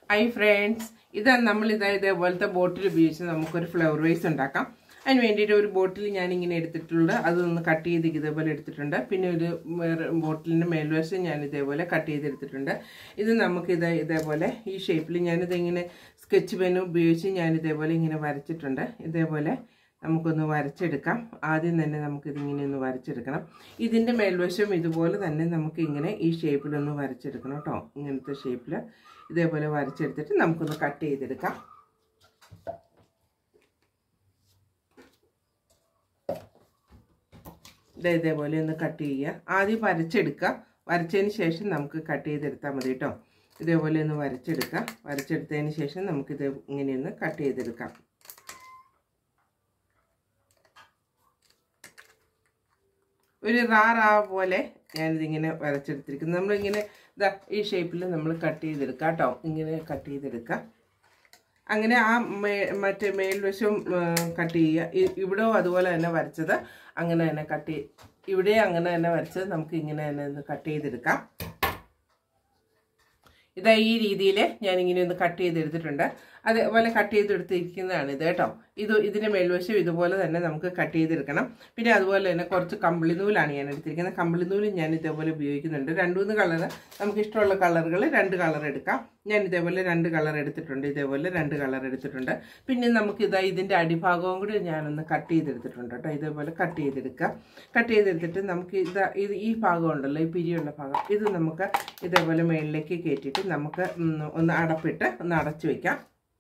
Hi friends, this is a bottle ഉപയോഗിച്ച് നമുക്കൊരു flower vase ഉണ്ടാക്കാം. അതിന് വേണ്ടിയിട്ട് ഒരു ബോട്ടിൽ ഞാൻ ഇങ്ങനെ എടുത്തിട്ടുണ്ട്. അതൊന്ന് കട്ട് ചെയ്ത് ഇതേപോലെ എടുത്തിട്ടുണ്ട്. പിന്നെ ഒരു ബോട്ടിലിന്റെ മേൽവശം ഞാൻ ഇതേപോലെ കട്ട് ചെയ്ത് എടുത്തിട്ടുണ്ട്. ഇത് നമുക്ക് ഇതേപോലെ ഈ ഷേപ്പിൽ ഞാൻ ഇതിങ്ങനെ സ്കെച്ച് പെൻ ഉപയോഗിച്ച് ഞാൻ ഇതേപോലെ ഇങ്ങനെ വരച്ചിട്ടുണ്ട്. ഇതേപോലെ നമുക്കൊന്ന് വരച്ചെടുക്കാം. ആദ്യം തന്നെ നമുക്ക് ഇതിങ്ങനെ ഒന്ന് വരച്ചെടുക്കണം. ഇതിന്റെ മേൽവശം ഇതുപോലെ തന്നെ നമുക്ക് ഇങ്ങനെ ഈ ഷേപ്പിൽ ഒന്ന് വരച്ചെടുക്കണം ട്ടോ. ഇങ്ങനത്തെ ഷേപ്പിൽ ഇതേപോലെ വരച്ചെടുത്തിട്ട് നമുക്കൊന്ന് കട്ട് ചെയ്തെടുക്കാം. ഇതേപോലെ ഒന്ന് കട്ട് ചെയ്യുക. ആദ്യം വരച്ചെടുക്കുക. വരച്ചതിന് ശേഷം നമുക്ക് കട്ട് ചെയ്തെടുത്താൽ മതി കേട്ടോ. ഇതേപോലെ ഒന്ന് വരച്ചെടുക്കുക. വരച്ചെടുത്തതിന് ശേഷം നമുക്കിത് ഇങ്ങനെയൊന്ന് കട്ട് ചെയ്തെടുക്കാം. ഒരു റാ പോലെ ഞാനിതിങ്ങനെ വരച്ചെടുത്തിരിക്കുന്നത്. നമ്മളിങ്ങനെ ഇതാ ഈ ഷേപ്പിൽ നമ്മൾ കട്ട് ചെയ്തെടുക്കാം കേട്ടോ. ഇങ്ങനെ കട്ട് ചെയ്തെടുക്കാം. അങ്ങനെ ആ മറ്റേ മേൽവശം കട്ട് ചെയ്യുക. ഇവിടെ അതുപോലെ തന്നെ വരച്ചത് അങ്ങനെ തന്നെ ഇവിടെ അങ്ങനെ തന്നെ വരച്ചത് നമുക്ക് ഇങ്ങനെ തന്നെ ഒന്ന് കട്ട് ചെയ്തെടുക്കാം. ഇതാ ഈ രീതിയിൽ ഞാനിങ്ങനെ ഒന്ന് കട്ട് ചെയ്തെടുത്തിട്ടുണ്ട്. അതേപോലെ കട്ട് ചെയ്തെടുത്തിരിക്കുന്നതാണ് ഇത് കേട്ടോ. ഇതിൻ്റെ മേൽവശം ഇതുപോലെ തന്നെ നമുക്ക് കട്ട് ചെയ്തെടുക്കണം. പിന്നെ അതുപോലെ തന്നെ കുറച്ച് കമ്പിളി നൂലാണ് ഞാൻ എടുത്തിരിക്കുന്നത്. കമ്പിളി നൂല് ഞാൻ ഇതേപോലെ ഉപയോഗിക്കുന്നുണ്ട്. 2-3 കളർ നമുക്ക് ഇഷ്ടമുള്ള കളറുകൾ 2 കളർ എടുക്കാം. ഞാൻ ഇതേപോലെ 2 കളർ എടുത്തിട്ടുണ്ട്. ഇതേപോലെ 2 കളർ എടുത്തിട്ടുണ്ട്. പിന്നെ നമുക്കിതാ ഇതിൻ്റെ അടിഭാഗവും കൂടി ഞാനൊന്ന് കട്ട് ചെയ്തെടുത്തിട്ടുണ്ട് കേട്ടോ. ഇതേപോലെ കട്ട് ചെയ്തെടുക്കുക. കട്ട് ചെയ്തെടുത്തിട്ട് നമുക്ക് ഈ ഭാഗം ഉണ്ടല്ലോ, ഈ പിരിയുള്ള ഭാഗം, ഇത് നമുക്ക് ഇതേപോലെ മേളിലേക്ക് കയറ്റിയിട്ട് നമുക്ക് ഒന്ന് അടപ്പിട്ട് ഒന്ന് അടച്ചു വയ്ക്കാം.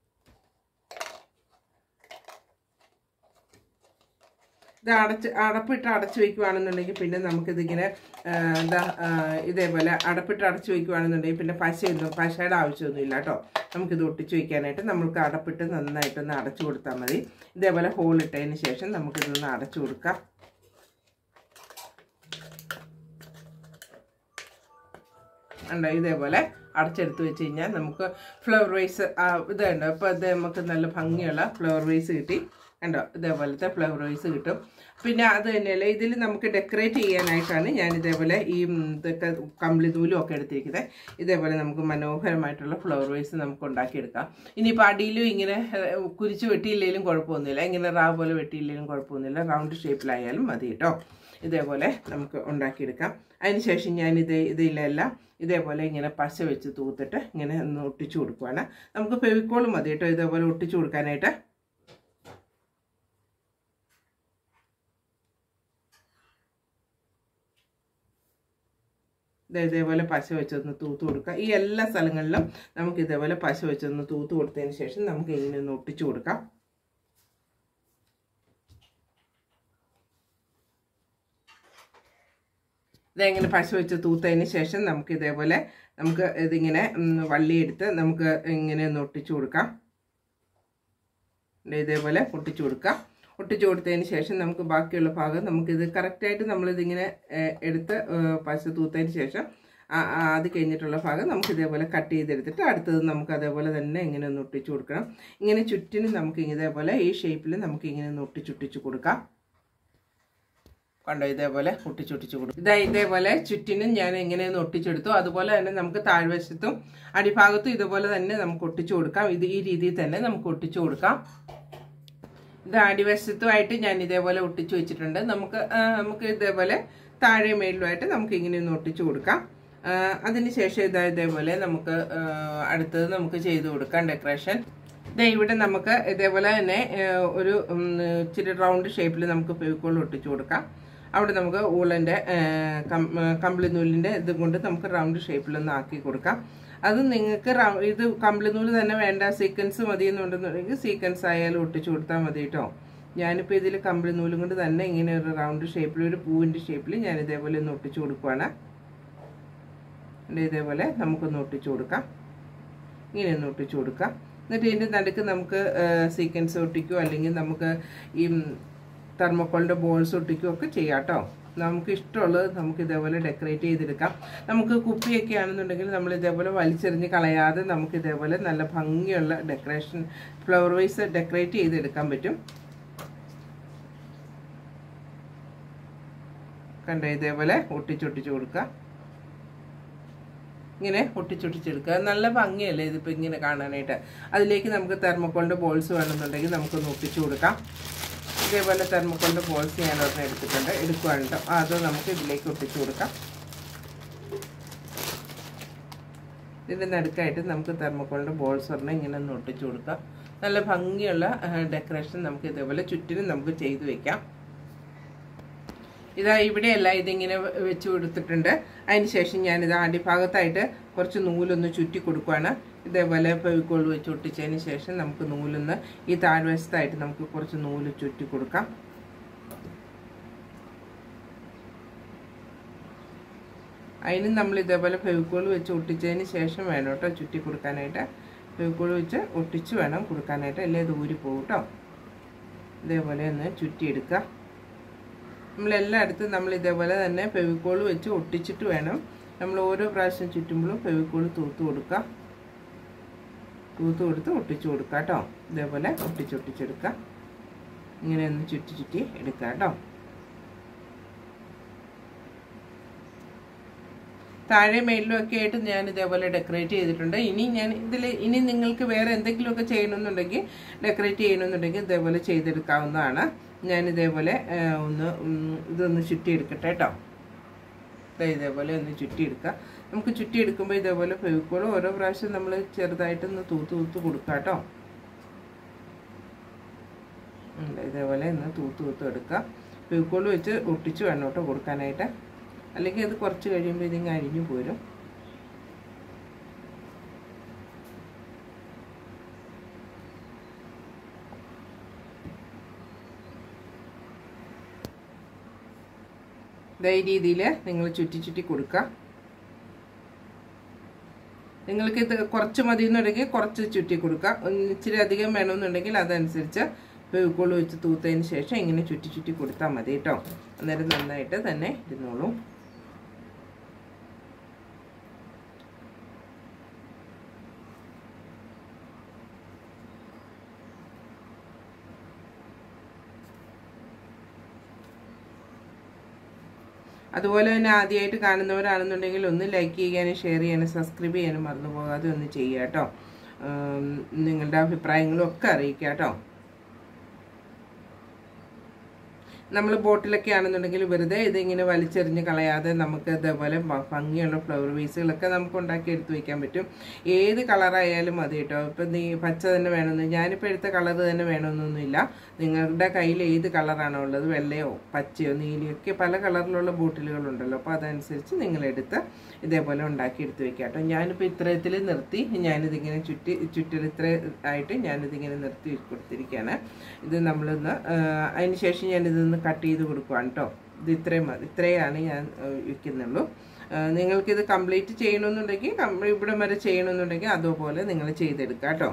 ഇത് അടപ്പിട്ട് അടച്ചു വയ്ക്കുകയാണെന്നുണ്ടെങ്കിൽ പിന്നെ നമുക്കിതിങ്ങനെ ഇതേപോലെ അടപ്പിട്ട് അടച്ചു വയ്ക്കുകയാണെന്നുണ്ടെങ്കിൽ പിന്നെ പശയുടെ ആവശ്യമൊന്നുമില്ല കേട്ടോ. നമുക്കിത് ഒട്ടിച്ചു വയ്ക്കാനായിട്ട് നമുക്ക് അടപ്പിട്ട് നന്നായിട്ടൊന്ന് അടച്ചു കൊടുത്താൽ മതി. ഇതേപോലെ ഹോൾ ഇട്ടതിന് ശേഷം നമുക്കിതൊന്ന് അടച്ചു കൊടുക്കാം. ഉണ്ടോ, ഇതേപോലെ അടച്ചെടുത്ത് വെച്ച് കഴിഞ്ഞാൽ നമുക്ക് ഫ്ലവർ വേസ് ഇതുണ്ടോ. ഇപ്പോൾ ഇത് നമുക്ക് നല്ല ഭംഗിയുള്ള ഫ്ലവർ വേസ് കിട്ടി കണ്ടോ. ഇതേപോലത്തെ ഫ്ലവർ വേസ് കിട്ടും. പിന്നെ അത് തന്നെയല്ല, ഇതിൽ നമുക്ക് ഡെക്കറേറ്റ് ചെയ്യാനായിട്ടാണ് ഞാൻ ഇതേപോലെ ഈ ഇതൊക്കെ കമ്പിളി നൂലും ഒക്കെ എടുത്തിരിക്കുന്നത്. ഇതേപോലെ നമുക്ക് മനോഹരമായിട്ടുള്ള ഫ്ലവർ വേസ് നമുക്ക് ഉണ്ടാക്കിയെടുക്കാം. ഇനിയിപ്പോൾ അടിയിലും ഇങ്ങനെ കുരിച്ച് വെട്ടിയില്ലെങ്കിലും കുഴപ്പമൊന്നുമില്ല, ഇങ്ങനെ റാ പോലെ വെട്ടിയില്ലെങ്കിലും കുഴപ്പമൊന്നുമില്ല, റൗണ്ട് ഷേപ്പിലായാലും മതി കേട്ടോ. ഇതേപോലെ നമുക്ക് ഉണ്ടാക്കിയെടുക്കാം. അതിനുശേഷം ഞാൻ ഇതിലെല്ലാം ഇതേപോലെ ഇങ്ങനെ പശ വെച്ച് തൂത്തിട്ട് ഇങ്ങനെ ഒന്ന് ഒട്ടിച്ചു കൊടുക്കുവാണ്. നമുക്ക് ഫെവിക്കോൾ മതി കേട്ടോ ഇതേപോലെ ഒട്ടിച്ചു കൊടുക്കാനായിട്ട്. ഇതേപോലെ പശ വെച്ചൊന്ന് തൂത്ത് കൊടുക്കുക. ഈ എല്ലാ സ്ഥലങ്ങളിലും നമുക്ക് ഇതേപോലെ പശ വെച്ചൊന്ന് തൂത്ത് കൊടുത്തതിന് ശേഷം നമുക്ക് ഇങ്ങനെ ഒന്ന് ഒട്ടിച്ചു കൊടുക്കാം. ഇതെങ്ങനെ പശ വെച്ച് തൂത്തതിന് ശേഷം നമുക്ക് ഇതേപോലെ ഇതിങ്ങനെ വള്ളിയെടുത്ത് നമുക്ക് ഇങ്ങനെ ഒന്ന് ഒട്ടിച്ചു കൊടുക്കാം. ഇതേപോലെ ഒട്ടിച്ചു കൊടുക്കാം. ഒട്ടിച്ചു കൊടുത്തതിന് ശേഷം നമുക്ക് ബാക്കിയുള്ള ഭാഗം നമുക്കിത് കറക്റ്റായിട്ട് നമ്മളിതിങ്ങനെ എടുത്ത് പശ തൂത്തതിന് ശേഷം അത് കഴിഞ്ഞിട്ടുള്ള ഭാഗം നമുക്ക് ഇതേപോലെ കട്ട് ചെയ്തെടുത്തിട്ട് അടുത്തത് നമുക്ക് അതേപോലെ തന്നെ ഇങ്ങനെ ഒന്ന് ഒട്ടിച്ചു കൊടുക്കണം. ഇങ്ങനെ ചുറ്റിനും നമുക്ക് ഇതേപോലെ ഈ ഷേപ്പിൽ നമുക്ക് ഇങ്ങനെ ഒന്ന് ഒട്ടിച്ചു കൊടുക്കാം. കണ്ടോ, ഇതേപോലെ ഒട്ടിച്ചു കൊടുക്കും. ഇതേപോലെ ചുറ്റിനും ഞാൻ എങ്ങനെയൊന്ന് ഒട്ടിച്ചെടുത്തു. അതുപോലെ തന്നെ നമുക്ക് താഴ്വശത്തും അടിഭാഗത്തും ഇതുപോലെ തന്നെ നമുക്ക് ഒട്ടിച്ചു കൊടുക്കാം. ഈ രീതിയിൽ തന്നെ നമുക്ക് ഒട്ടിച്ചു കൊടുക്കാം. ഇത് അടിവശത്തുമായിട്ട് ഞാൻ ഇതേപോലെ ഒട്ടിച്ചു വെച്ചിട്ടുണ്ട്. നമുക്ക് ഇതേപോലെ താഴെ മേളിലുമായിട്ട് നമുക്ക് ഇങ്ങനെ ഒന്ന് ഒട്ടിച്ചു കൊടുക്കാം. അതിനുശേഷം ഇതേപോലെ നമുക്ക് അടുത്തത് നമുക്ക് ചെയ്ത് കൊടുക്കാം ഡെക്കറേഷൻ. ഇവിടെ നമുക്ക് ഇതേപോലെ തന്നെ ഒരു ഇച്ചിരി റൗണ്ട് ഷേപ്പിൽ നമുക്ക് ഫെവിക്കോൾ ഒട്ടിച്ചു കൊടുക്കാം. അവിടെ നമുക്ക് ഊളൻ്റെ കമ്പിളി നൂലിൻ്റെ ഇത് കൊണ്ട് നമുക്ക് റൗണ്ട് ഷേപ്പിലൊന്ന് ആക്കി കൊടുക്കാം. അത് നിങ്ങൾക്ക് ഇത് കമ്പിളി നൂല് തന്നെ വേണ്ട, സീക്വൻസ് മതി എന്നുണ്ടെന്നുണ്ടെങ്കിൽ സീക്വൻസ് ആയാലും ഒട്ടിച്ചു കൊടുത്താൽ മതി കേട്ടോ. ഞാനിപ്പോൾ ഇതിൽ കമ്പിളി നൂലും കൊണ്ട് തന്നെ ഇങ്ങനെ ഒരു റൗണ്ട് ഷേപ്പിൽ ഒരു പൂവിൻ്റെ ഷേപ്പിൽ ഞാൻ ഇതേപോലെ ഒന്ന് ഒട്ടിച്ചു കൊടുക്കുവാണ്. ഇതേപോലെ നമുക്കൊന്ന് ഒട്ടിച്ചു കൊടുക്കാം. ഇങ്ങനെ ഒന്ന് ഒട്ടിച്ചു കൊടുക്കാം. എന്നിട്ട് ഇതിൻ്റെ നടുക്ക് നമുക്ക് സീക്വൻസ് ഒട്ടിക്കുകയോ അല്ലെങ്കിൽ നമുക്ക് ഈ തെർമോക്കോളിൻ്റെ ബോൾസ് ഒട്ടിക്കുകയോ ഒക്കെ ചെയ്യാം കേട്ടോ. നമുക്ക് ഇഷ്ടമുള്ളത് നമുക്ക് ഇതേപോലെ ഡെക്കറേറ്റ് ചെയ്തെടുക്കാം. നമുക്ക് കുപ്പിയൊക്കെ ആണെന്നുണ്ടെങ്കിൽ നമ്മൾ ഇതേപോലെ വലിച്ചെറിഞ്ഞ് കളയാതെ നമുക്ക് ഇതേപോലെ നല്ല ഭംഗിയുള്ള ഡെക്കറേഷൻ ഫ്ലവർ വേസ് ഡെക്കറേറ്റ് ചെയ്തെടുക്കാൻ പറ്റും. കണ്ടോ, ഇതേപോലെ ഒട്ടിച്ചു കൊടുക്കുക. ഇങ്ങനെ ഒട്ടിച്ചൊട്ടിച്ചെടുക്കുക. നല്ല ഭംഗിയല്ലേ ഇതിപ്പോൾ ഇങ്ങനെ കാണാനായിട്ട്. അതിലേക്ക് നമുക്ക് തെർമോക്കോളിൻ്റെ ബോൾസ് വേണമെന്നുണ്ടെങ്കിൽ നമുക്കൊന്ന് ഒട്ടിച്ചു കൊടുക്കാം. ഇതേപോലെ തെർമോക്കോളിൻ്റെ ബോൾസ് ഞാൻ ഒരെണ്ണം എടുത്തിട്ടുണ്ട്, എടുക്കുകയാണ് കേട്ടോ. അത് നമുക്ക് ഇതിലേക്ക് ഒട്ടിച്ചു കൊടുക്കാം. ഇതിൻ്റെ നടുക്കായിട്ട് നമുക്ക് തെർമോക്കോളിൻ്റെ ബോൾസ് ഒരെണ്ണം ഇങ്ങനെ ഒന്ന് ഒട്ടിച്ചു കൊടുക്കാം. നല്ല ഭംഗിയുള്ള ഡെക്കറേഷൻ നമുക്ക് ഇതേപോലെ ചുറ്റിനും നമുക്ക് ചെയ്തു വെക്കാം. ഇതാ ഇവിടെയല്ല ഇതിങ്ങനെ വെച്ച് കൊടുത്തിട്ടുണ്ട്. അതിന് ശേഷം ഞാനിത് അടിഭാഗത്തായിട്ട് കുറച്ച് നൂലൊന്ന് ചുറ്റി കൊടുക്കുകയാണ്. ഇതേപോലെ ഫെവിക്കോൾ വെച്ച് ഒട്ടിച്ചതിന് ശേഷം നമുക്ക് നൂലൊന്ന് ഈ താഴ്വശത്തായിട്ട് നമുക്ക് കുറച്ച് നൂല് ചുറ്റി കൊടുക്കാം. അതിന് നമ്മൾ ഇതേപോലെ ഫെവിക്കോൾ വെച്ച് ഒട്ടിച്ചതിന് ശേഷം വേണം കേട്ടോ ചുറ്റി കൊടുക്കാനായിട്ട്. ഫെവിക്കോൾ വെച്ച് ഒട്ടിച്ച് വേണം കൊടുക്കാനായിട്ട്, അല്ലേ ഇത് ഊരി പോകും കേട്ടോ. ഇതേപോലെ ഒന്ന് ചുറ്റിയെടുക്കുക. നമ്മളെല്ലായിടത്തും നമ്മൾ ഇതേപോലെ തന്നെ ഫെവിക്കോൾ വെച്ച് ഒട്ടിച്ചിട്ട് വേണം നമ്മൾ ഓരോ പ്രാവശ്യം ചുറ്റുമ്പോഴും ഫെവിക്കോൾ തൂത്ത് കൊടുക്കുക. തൂത്ത് കൊടുത്ത് ഒട്ടിച്ചു കൊടുക്കുക കേട്ടോ. ഇതേപോലെ ഒട്ടിച്ചൊട്ടിച്ചെടുക്കുക. ഇങ്ങനെ ഒന്ന് ചുറ്റി ചുറ്റി എടുക്കുക കേട്ടോ. താഴെ മേളിലും ഒക്കെ ആയിട്ട് ഞാൻ ഇതേപോലെ ഡെക്കറേറ്റ് ചെയ്തിട്ടുണ്ട്. ഇനി നിങ്ങൾക്ക് വേറെ എന്തെങ്കിലുമൊക്കെ ചെയ്യണമെന്നുണ്ടെങ്കിൽ, ഡെക്കറേറ്റ് ചെയ്യണമെന്നുണ്ടെങ്കിൽ ഇതേപോലെ ചെയ്തെടുക്കാവുന്നതാണ്. ഞാനിതേപോലെ ഇതൊന്ന് ചുറ്റിയെടുക്കട്ടെ കേട്ടോ. ഇതേപോലെ ഒന്ന് ചുറ്റിയെടുക്കുക. നമുക്ക് ചുറ്റിയെടുക്കുമ്പോൾ ഇതേപോലെ ഫെവിക്കോൾ ഓരോ പ്രാവശ്യം നമ്മൾ ചെറുതായിട്ടൊന്ന് തൂത്ത് കൊടുക്കുക കേട്ടോ. ഇതേപോലെ ഒന്ന് തൂത്ത് എടുക്കുക. ഫെവിക്കോൾ വെച്ച് ഒട്ടിച്ച് വേണം കേട്ടോ കൊടുക്കാനായിട്ട്, അല്ലെങ്കിൽ അത് കുറച്ച് കഴിയുമ്പോൾ ഇതിങ്ങനെ അരിഞ്ഞു പോരും. ഈ രീതിയിൽ നിങ്ങൾ ചുറ്റി കൊടുക്കുക. നിങ്ങൾക്കിത് കുറച്ച് മതി എന്നുണ്ടെങ്കിൽ കുറച്ച് ചുറ്റി കൊടുക്കുക. ഇച്ചിരി അധികം വേണമെന്നുണ്ടെങ്കിൽ അതനുസരിച്ച് ഫെവിക്കോൾ വെച്ച് തൂത്തതിന് ശേഷം ഇങ്ങനെ ചുറ്റി കൊടുത്താൽ മതി കേട്ടോ. അന്നേരം നന്നായിട്ട് തന്നെ ഇരുന്നോളും. അതുപോലെ തന്നെ ആദ്യമായിട്ട് കാണുന്നവരാണെന്നുണ്ടെങ്കിൽ ഒന്ന് ലൈക്ക് ചെയ്യാനും ഷെയർ ചെയ്യാനും സബ്സ്ക്രൈബ് ചെയ്യാനും മറന്നു പോകാതെ ഒന്ന് ചെയ്യുക കേട്ടോ. നിങ്ങളുടെ അഭിപ്രായങ്ങളും ഒക്കെ അറിയിക്കുക കേട്ടോ. നമ്മൾ ബോട്ടിലൊക്കെ ആണെന്നുണ്ടെങ്കിൽ വെറുതെ ഇതിങ്ങനെ വലിച്ചെറിഞ്ഞ് കളയാതെ നമുക്ക് ഇതേപോലെ ഭംഗിയുള്ള ഫ്ലവർ വേസുകളൊക്കെ നമുക്ക് ഉണ്ടാക്കി എടുത്ത് വയ്ക്കാൻ പറ്റും. ഏത് കളറായാലും മതി കേട്ടോ. ഇപ്പം പച്ച തന്നെ വേണമെന്ന്, ഞാനിപ്പോൾ എടുത്ത കളർ തന്നെ വേണമെന്നൊന്നുമില്ല. നിങ്ങളുടെ കയ്യിൽ ഏത് കളറാണോ ഉള്ളത്, വെള്ളയോ പച്ചയോ നീലയോ ഒക്കെ പല കളറിലുള്ള ബോട്ടിലുകളുണ്ടല്ലോ. അപ്പോൾ അതനുസരിച്ച് നിങ്ങളെടുത്ത് ഇതേപോലെ ഉണ്ടാക്കി എടുത്ത് വയ്ക്കുക കേട്ടോ. ഞാനിപ്പോൾ ഇത്രത്തിൽ നിർത്തി, ഞാനിതിങ്ങനെ ഇത്ര ആയിട്ട് ഞാനിതിങ്ങനെ നിർത്തി കൊടുത്തിരിക്കുകയാണ്. ഇത് നമ്മളിന്ന് അതിന് ശേഷം ഞാനിതൊന്ന് കട്ട് ചെയ്ത് കൊടുക്കുകയാണ് കേട്ടോ. ഇത് ഇത്രയാണ് ഞാൻ വയ്ക്കുന്നുള്ളൂ. നിങ്ങൾക്കിത് കംപ്ലീറ്റ് ചെയ്യണമെന്നുണ്ടെങ്കിൽ, ഇവിടെ വരെ ചെയ്യണമെന്നുണ്ടെങ്കിൽ അതുപോലെ നിങ്ങൾ ചെയ്തെടുക്കുക കേട്ടോ.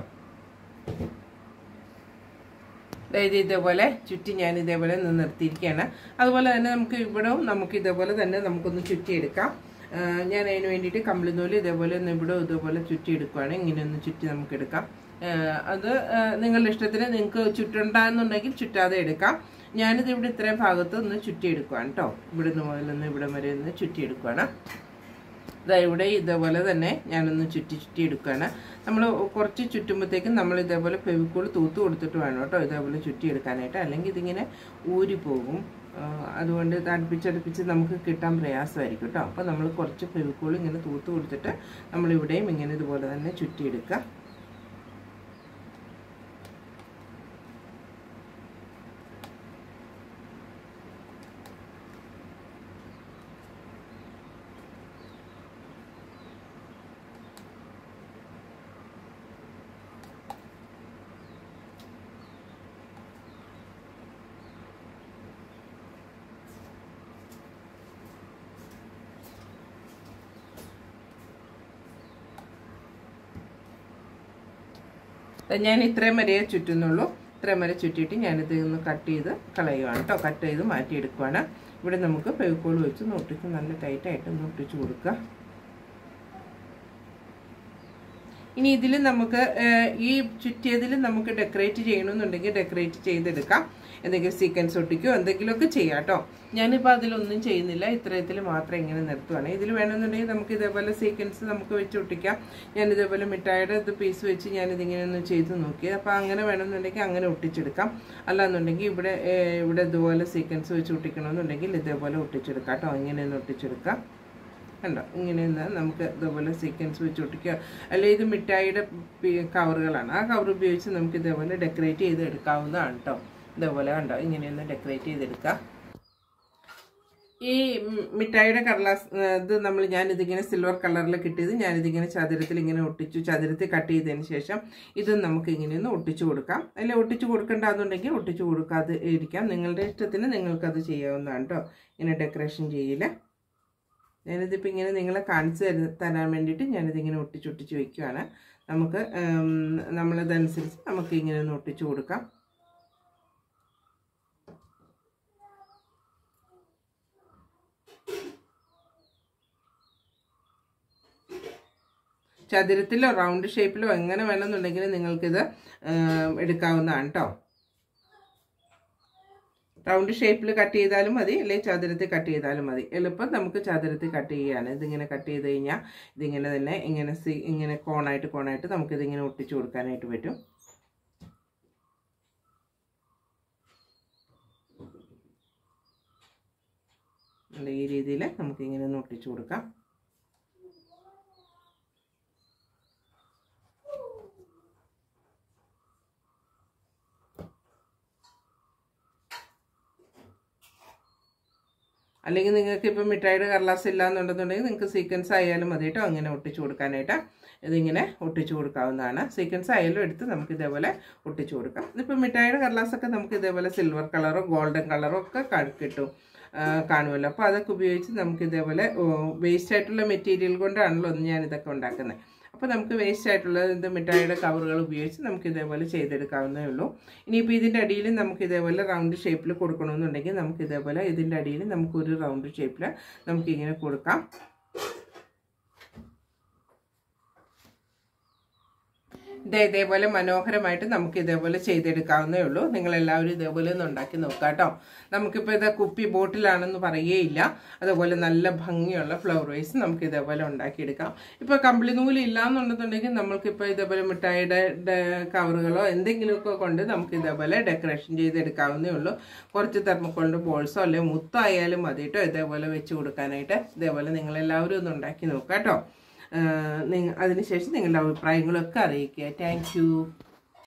അതായത് ഇതേപോലെ ചുറ്റി ഞാൻ ഇതേപോലെ ഒന്ന് നിർത്തിയിരിക്കുകയാണ്. അതുപോലെ തന്നെ നമുക്ക് ഇതേപോലെ തന്നെ നമുക്കൊന്ന് ചുറ്റിയെടുക്കാം. ഞാൻ അതിന് വേണ്ടിയിട്ട് കമ്പിളിനൂല് ഇതേപോലെ ഒന്ന് ഇതേപോലെ ചുറ്റിയെടുക്കുകയാണ്. ഇങ്ങനെ ഒന്ന് ചുറ്റി നമുക്കെടുക്കാം. അത് നിങ്ങളുടെ ഇഷ്ടത്തിന്, നിങ്ങൾക്ക് ചുറ്റണ്ടെന്നുണ്ടെങ്കിൽ ചുറ്റാതെ എടുക്കാം. ഞാനിത് ഇവിടെ ഇത്രയും ഭാഗത്ത് ഒന്ന് ചുറ്റിയെടുക്കുകയാണ് കേട്ടോ. ഇവിടുന്ന് മുതലൊന്ന് ഇവിടെ വരെ ഒന്ന് ചുറ്റിയെടുക്കുകയാണ്. ഇവിടെ ഇതേപോലെ തന്നെ ഞാനൊന്ന് ചുറ്റി എടുക്കുകയാണ്. നമ്മൾ കുറച്ച് ചുറ്റുമ്പോഴത്തേക്കും നമ്മൾ ഇതേപോലെ ഫെവിക്കോൾ തൂത്ത് കൊടുത്തിട്ട് വേണം കേട്ടോ ഇതേപോലെ ചുറ്റിയെടുക്കാനായിട്ട്, അല്ലെങ്കിൽ ഇതിങ്ങനെ ഊരിപ്പോകും. അതുകൊണ്ട് അടുപ്പിച്ചടുപ്പിച്ച് നമുക്ക് കിട്ടാൻ പ്രയാസമായിരിക്കും കേട്ടോ. അപ്പോൾ നമ്മൾ കുറച്ച് ഫെവിക്കോൾ ഇങ്ങനെ തൂത്ത് കൊടുത്തിട്ട് നമ്മളിവിടെയും ഇങ്ങനെ ഇതുപോലെ തന്നെ ചുറ്റിയെടുക്കുക. ഞാൻ ഇത്രയും വരെയേ ചുറ്റുന്നുള്ളൂ. ഇത്രയും വരെ ചുറ്റിയിട്ട് ഞാനിത് ഒന്ന് കട്ട് ചെയ്ത് കളയുവാണ് കേട്ടോ. കട്ട് ചെയ്ത് മാറ്റിയെടുക്കുവാണ്. ഇവിടെ നമുക്ക് ഫെവിക്കോൾ വെച്ച് ഒട്ടിച്ച് നല്ല ടൈറ്റായിട്ട് ഒന്ന് ഒട്ടിച്ച് കൊടുക്കുക. ഇനി ഇതിൽ നമുക്ക് ഈ ചുറ്റിയതിൽ നമുക്ക് ഡെക്കറേറ്റ് ചെയ്യണമെന്നുണ്ടെങ്കിൽ ഡെക്കറേറ്റ് ചെയ്തെടുക്കാം. എന്തെങ്കിലും സീക്വൻസ് ഒട്ടിക്കോ എന്തെങ്കിലുമൊക്കെ ചെയ്യാം കേട്ടോ. ഞാനിപ്പോൾ അതിലൊന്നും ചെയ്യുന്നില്ല, ഇത്രയത്തിൽ മാത്രം ഇങ്ങനെ നിർത്തുവാണ്. ഇതിൽ വേണമെന്നുണ്ടെങ്കിൽ നമുക്ക് ഇതേപോലെ സീക്വൻസ് നമുക്ക് വെച്ച് ഒട്ടിക്കാം. ഞാൻ ഇതേപോലെ മിഠായിയുടെ ഇത് പീസ് വെച്ച് ഞാനിതിങ്ങനെ ഒന്ന് ചെയ്ത് നോക്കി. അപ്പോൾ അങ്ങനെ വേണമെന്നുണ്ടെങ്കിൽ അങ്ങനെ ഒട്ടിച്ചെടുക്കാം. അല്ലാന്നുണ്ടെങ്കിൽ ഇവിടെ ഇതുപോലെ സീക്വൻസ് വെച്ച് ഒട്ടിക്കണമെന്നുണ്ടെങ്കിൽ ഇതേപോലെ ഒട്ടിച്ചെടുക്കാം കേട്ടോ. ഇങ്ങനെയൊന്ന് ഒട്ടിച്ചെടുക്കാം. കണ്ടോ, ഇങ്ങനെയൊന്ന് നമുക്ക് ഇതേപോലെ സീക്വൻസ് വെച്ച് ഒട്ടിക്കുക. അല്ലെങ്കിൽ ഇത് മിഠായിയുടെ കവറുകളാണ്, ആ കവർ ഉപയോഗിച്ച് നമുക്ക് ഇതേപോലെ ഡെക്കറേറ്റ് ചെയ്ത് എടുക്കാവുന്നതാണ് കേട്ടോ. ഇതേപോലെ കണ്ടോ, ഇങ്ങനെയൊന്ന് ഡെക്കറേറ്റ് ചെയ്തെടുക്കാം. ഈ മിഠായിയുടെ കടലാസ് ഇത് ഞാനിതിങ്ങനെ സിൽവർ കളറിൽ കിട്ടിയത് ഞാനിതിങ്ങനെ ചതുരത്തിൽ ഇങ്ങനെ ഒട്ടിച്ചു. ചതുരത്തിൽ കട്ട് ചെയ്തതിന് ശേഷം ഇത് നമുക്ക് ഇങ്ങനെയൊന്ന് ഒട്ടിച്ചു കൊടുക്കാം. അല്ലെങ്കിൽ ഒട്ടിച്ചു കൊടുക്കേണ്ടതുണ്ടെങ്കിൽ ഒട്ടിച്ചു കൊടുക്കാതെ ഇരിക്കാം. നിങ്ങളുടെ ഇഷ്ടത്തിന് നിങ്ങൾക്കത് ചെയ്യാവുന്നതാണ് കേട്ടോ. ഇങ്ങനെ ഡെക്കറേഷൻ ചെയ്യില്ല. ഞാനിതിപ്പോൾ ഇങ്ങനെ നിങ്ങളെ കാണിച്ചു തരാൻ വേണ്ടിയിട്ട് ഞാനിതിങ്ങനെ ഒട്ടിച്ചൊട്ടിച്ച് വയ്ക്കുകയാണ്. നമുക്ക് നമ്മളതനുസരിച്ച് നമുക്ക് ഇങ്ങനെ ഒന്ന് ഒട്ടിച്ചു കൊടുക്കാം. ചതുരത്തിലോ റൗണ്ട് ഷേപ്പിലോ എങ്ങനെ വേണമെന്നുണ്ടെങ്കിൽ നിങ്ങൾക്കിത് എടുക്കാവുന്നതാണ് കേട്ടോ. റൗണ്ട് ഷേപ്പിൽ കട്ട് ചെയ്താലും മതി, അല്ലെങ്കിൽ ചതുരത്തിൽ കട്ട് ചെയ്താലും മതി. എളുപ്പം നമുക്ക് ചതുരത്തിൽ കട്ട് ചെയ്യുകയാണ്. ഇതിങ്ങനെ കട്ട് ചെയ്ത് കഴിഞ്ഞാൽ ഇതിങ്ങനെ തന്നെ ഇങ്ങനെ കോണായിട്ട് നമുക്കിതിങ്ങനെ ഒട്ടിച്ചു കൊടുക്കാനായിട്ട് പറ്റും. ഈ രീതിയിൽ നമുക്കിങ്ങനെ ഒന്ന് ഒട്ടിച്ചു കൊടുക്കാം. അല്ലെങ്കിൽ നിങ്ങൾക്ക് ഇപ്പോൾ മിഠായിയുടെ കടലാസ് ഇല്ലാന്നുണ്ടെന്നുണ്ടെങ്കിൽ നിങ്ങൾക്ക് സീക്വൻസ് ആയാലും മതി കേട്ടോ. അങ്ങനെ ഒട്ടിച്ചു കൊടുക്കാനായിട്ട് ഇതിങ്ങനെ ഒട്ടിച്ചു കൊടുക്കാവുന്നതാണ്. സീക്വൻസ് ആയാലും എടുത്ത് നമുക്ക് ഇതേപോലെ ഒട്ടിച്ചു കൊടുക്കാം. ഇതിപ്പോൾ മിഠായിയുടെ കടലാസൊക്കെ നമുക്ക് ഇതേപോലെ സിൽവർ കളറോ ഗോൾഡൻ കളറോ ഒക്കെ കിട്ടും കാണുമല്ലോ. അപ്പോൾ അതൊക്കെ ഉപയോഗിച്ച് നമുക്ക് ഇതേപോലെ വേസ്റ്റ് ആയിട്ടുള്ള മെറ്റീരിയൽ കൊണ്ടാണല്ലോ ഞാനിതൊക്കെ ഉണ്ടാക്കുന്നത്. അപ്പോൾ നമുക്ക് വേസ്റ്റ് ആയിട്ടുള്ള ഇത് മിഠായിയുടെ കവറുകൾ ഉപയോഗിച്ച് നമുക്ക് ഇതേപോലെ ചെയ്തെടുക്കാവുന്നേ ഉള്ളൂ. ഇനിയിപ്പോൾ ഇതിൻ്റെ അടിയിൽ നമുക്ക് ഇതേപോലെ റൗണ്ട് ഷേപ്പിൽ കൊടുക്കണമെന്നുണ്ടെങ്കിൽ നമുക്ക് ഇതേപോലെ ഇതിൻ്റെ അടിയിൽ നമുക്കൊരു റൗണ്ട് ഷേപ്പിൽ നമുക്കിങ്ങനെ കൊടുക്കാം. ഇതേപോലെ മനോഹരമായിട്ട് നമുക്ക് ഇതേപോലെ ചെയ്തെടുക്കാവുന്നേ ഉള്ളൂ. നിങ്ങളെല്ലാവരും ഇതേപോലെ ഒന്ന് ഉണ്ടാക്കി നോക്കാം കേട്ടോ. നമുക്കിപ്പോൾ ഇത് കുപ്പി ബോട്ടിലാണെന്ന് പറയുകയില്ല. അതുപോലെ നല്ല ഭംഗിയുള്ള ഫ്ലവർ വേസ് നമുക്ക് ഇതേപോലെ ഉണ്ടാക്കിയെടുക്കാം. ഇപ്പോൾ കമ്പിളി നൂല് ഇല്ലയെന്നുണ്ടെന്നുണ്ടെങ്കിൽ നമ്മൾക്കിപ്പോൾ ഇതേപോലെ മിഠായിയുടെ കവറുകളോ എന്തെങ്കിലുമൊക്കെ കൊണ്ട് നമുക്ക് ഇതേപോലെ ഡെക്കറേഷൻ ചെയ്തെടുക്കാവുന്നേ ഉള്ളൂ. കുറച്ച് തെർമോക്കോളിൻ്റെ ബോൾസോ അല്ലെങ്കിൽ മുത്തായാലും മതി കേട്ടോ ഇതേപോലെ വെച്ച് കൊടുക്കാനായിട്ട്. ഇതേപോലെ നിങ്ങളെല്ലാവരും ഒന്ന് ഉണ്ടാക്കി നോക്കാം കേട്ടോ. അതിനുശേഷം നിങ്ങളുടെ അഭിപ്രായങ്ങളൊക്കെ അറിയിക്കുക. Thank U.